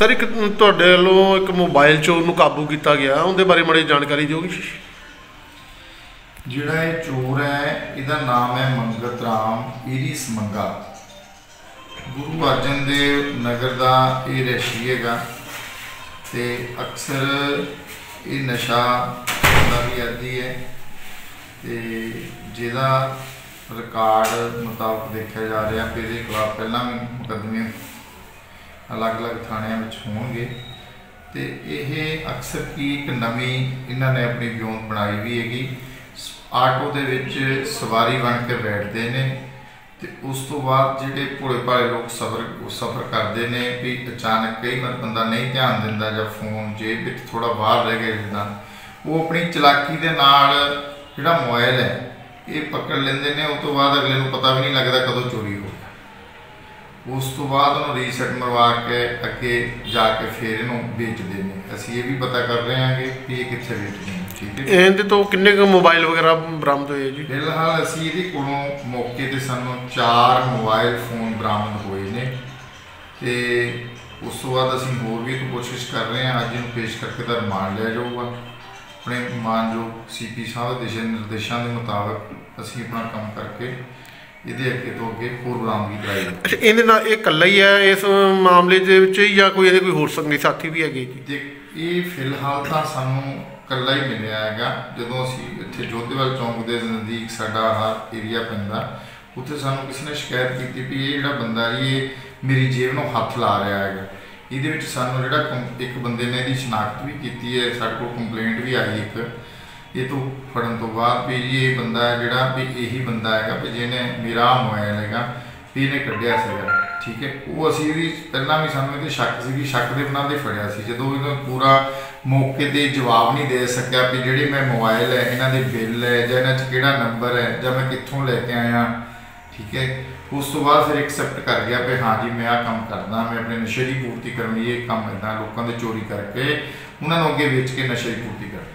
Sir एक ਤੁਹਾਡੇ ਵੱਲੋਂ ਇੱਕ ਮੋਬਾਈਲ ਚੋਰ ਨੂੰ ਕਾਬੂ ਕੀਤਾ ਗਿਆ, ਉਹਦੇ ਬਾਰੇ ਮਾੜੀ ਜਾਣਕਾਰੀ ਦਿਓਗੇ? ਜਿਹੜਾ ਇਹ ਚੋਰ ਹੈ ਇਹਦਾ ਨਾਮ ਹੈ ਮੰਗਤ ਰਾਮ ਈਰੀਸ ਮੰਗਾ। ਗੁਰੂ ਅਰਜਨ ਦੇਵ ਨਗਰ ਦਾ ਇਹ ਰਹਿਸ਼ੀ ਹੈਗਾ ਤੇ ਅਕਸਰ ਇਹ ਨਸ਼ਾ ਦਾ ਵੀ ਆਦੀ ਹੈ ਤੇ ਜਿਹਦਾ ਰਿਕਾਰਡ ਮੁਤਾਬਕ ਦੇਖਿਆ ਜਾ ਰਿਹਾ ਕਿ ਇਹਦੇ ਖਿਲਾਫ ਪਹਿਲਾਂ ਵੀ ਮੁਕੱਦਮੇ अलग-अलग थाणियां विच होणगे ते यह अक्सर की एक नवीं इन्होंने अपनी ब्योन बनाई भी हैगी। आटो दे विच सवारी बन के बैठते हैं तो उस तो बाद जिहड़े भोले भाले लोग सफ़र करते हैं भी अचानक कई बार बंदा नहीं ध्यान दिंदा जां फोन जेब विच थोड़ा बाहर रह गया जिद्दां वो अपनी चलाकी दे नाल जिहड़ा मोबाइल है ये पकड़ लेंदे ने। उस तो बाद अगले नूं पता भी नहीं लगता कदों चोरी हो। उस तो बाद उन्होंने रीसैट मरवा के अगे जाके फिर इन्हों बेचते हैं। असीं ये भी पता कर रहे हैं कि ये कित्थे बेचते हैं। ठीक है, इहदे तो किन्ने क मोबाइल वगैरह बरामद होए जी? फिलहाल असीं इहदे कोलों मौके ते सानूं 4 मोबाइल फोन बरामद होए ने ते उस तो बाद असीं होर भी कोशिश कर रहे हैं। अज इहनूं पेश करके दा रिमांड लिया जाऊगा। अपने मानयोग CP साहब दे दिशा निर्देशों के मुताबिक असीं अपना काम करके ਇਹਦੇ ਅੱਗੇ ਤੋਂ ਅੱਗੇ ਹੋਰ ਬਰਾਮਦਗੀ ਕਰਾਈ। ਅੱਛਾ, ਇਹਦੇ ਨਾਲ ਇਹ ਇਕੱਲਾ ਹੀ ਹੈ ਇਸ ਮਾਮਲੇ ਦੇ ਵਿੱਚ ਜਾਂ ਕੋਈ ਇਹਦੇ ਕੋਈ ਹੋਰ ਸੰਗੀ ਸਾਥੀ ਵੀ ਹੈਗੇ ਜੀ? ਇਹ ਫਿਲਹਾਲ ਤਾਂ ਸਾਨੂੰ ਇਕੱਲਾ ਹੀ ਮਿਲਿਆ ਹੈਗਾ। ਜਦੋਂ ਅਸੀਂ ਇੱਥੇ ਜੋਧੇਵਾਲ ਚੌਂਕ ਦੇ ਨਜ਼ਦੀਕ ਸਾਡਾ ਆਹ ਏਰੀਆ ਪੈਂਦਾ ਉੱਥੇ ਸਾਨੂੰ ਕਿਸੇ ਨੇ ਸ਼ਿਕਾਇਤ ਕੀਤੀ ਵੀ ਇਹ ਜਿਹੜਾ ਬੰਦਾ ਜੀ ਇਹ ਮੇਰੀ ਜੇਬ ਨੂੰ ਹੱਥ ਲਾ ਰਿਹਾ ਹੈਗਾ। ਇਹਦੇ ਵਿੱਚ ਸਾਨੂੰ ਜਿਹੜਾ ਇੱਕ ਬੰਦੇ ਨੇ ਇਹਦੀ ਸ਼ਨਾਖਤ ਵੀ ਕੀਤੀ ਹੈ। ਸਾਡੇ ਕੋਲ ਕੰਪਲੇਂਟ ਵੀ ਆਈ ਇੱਕ ये तो फड़न तो बाद भी ये बंदा है जोड़ा भी यही बंदा है भी जिन्हें मेरा मोबाइल है भी इन्हें कढ़िया सीगा। ठीक है, वो असी भी पहला भी सानू शक सी शक के बिना तो फड़िया सी। जो इन्होंने पूरा मौके पर जवाब नहीं दे सकिया भी जी मैं मोबाइल है इन्हों के बिल है ਜਾਂ इन्हों केड़ा नंबर है ਜਾਂ मैं कितों लैके आया। ठीक है, उस तो बाद फिर एक्सैप्ट कर गया भी हाँ जी मैं आ काम करदा, मैं अपने नशे की पूर्ति करनी, ये काम इदा लोगों के चोरी करके उन्होंने अगे बेच के नशे की पूर्ति कर